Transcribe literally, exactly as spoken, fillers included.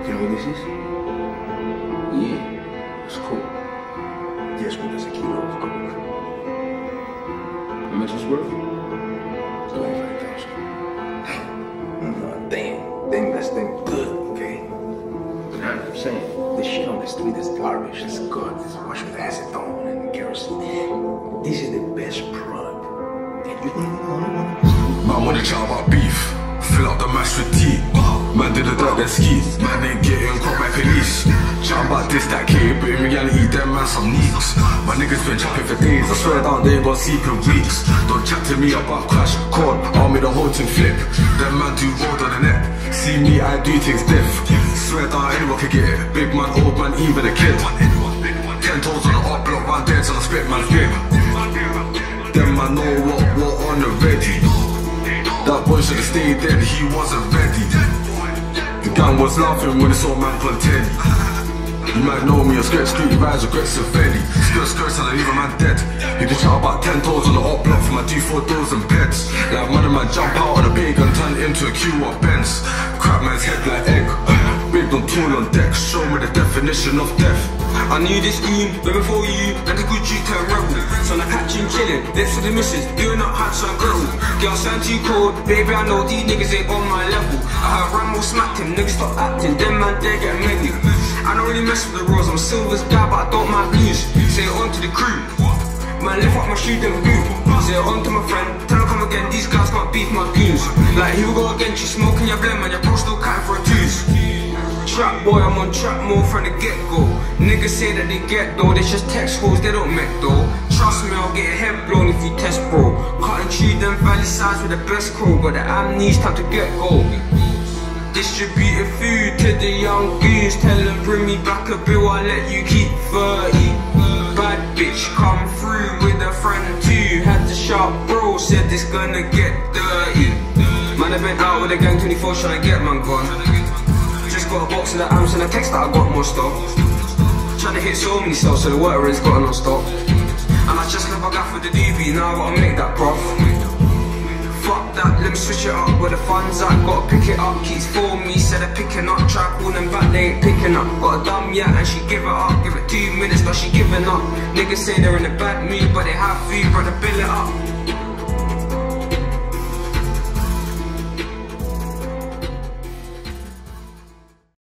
you know what this is? Yeah, it's cool. Just with us a kilo of coke. How much is worth? twenty-five thousand. No, damn. Damn, that's damn good, okay? But I'm saying, this shit on the street is garbage. It's good. It's washed with acetone and kerosene. This is the best product. And you think you want one? Man wanna chat about beef. Fill up the mash with tea. Man did the dirt, then skis. Man ain't getting caught by police. Chat about this, that kid, but in reality, them man some neeks. My niggas been chopping for days. I swear down, they ain't gon' sleep in weeks. Don't chat to me about crash, cord, I'll make the whole thing flip. Them man do road on the net. See me, I do things diff. Swear down, anyone can get it. Big man, old man, even a kid. Ten toes on the up block, one dead, on the spit man's grip. Them man know what, what on the ready. That boy should've stayed dead, he wasn't ready. The gang was laughing when they saw man contend. You might know me, a skirt street rise, regrets of Feli. Skirt skirts and I leave a man dead. You can shout about ten toes on the up block for my D four doors and beds. Like man and man jump out on a big and turn into a Q or Benz. Crap man's head like egg. Big on tool on deck, show me the definition of death. I knew this goon way before you, and the good G turned rebel. So I catch him chillin', lips with the missus, doing up hats on grill. Girl sound too cold, baby I know these niggas ain't on my level. I heard Rambo smacked him, niggas stop acting, them man there getting menu. I don't really mess with the rules, I'm Silver's guy but I don't mind blues. Say it on to the crew, man lift up my shoe then boot. Say it on to my friend, tell him come again, these guys can't beef my goons. Like here we go again, you smoking your blend man, your bro still cutting for a twos. Trap boy, I'm on trap mode from the get-go. Niggas say that they get though, they just text hoes, they don't make though. Trust me, I'll get your head blown if you test bro. Cutting through them valley sides with the best crew, got the amnesia, time to get go. Distributing food to the young goons, tell them bring me back a bill, I'll let you keep thirty. Bad bitch come through with a friend too, had to shout bro, said this gonna get dirty. Man I been out with the gang twenty-four trying to get man gone. Just got a box of the amps and a text that I got more stuff. Trying to hit so many cells so the water is got non stop. And I just left my gaff with the D V, now I gotta make that prof. Fuck that, let me switch it up where the fun's at. Gotta pick it up, keys for me, said they're picking up. Try calling back, they ain't picking up. Got a dumb yeah and she give it up. Give it two minutes but she giving up. Niggas say they're in a bad mood but they have food, brother bill it up.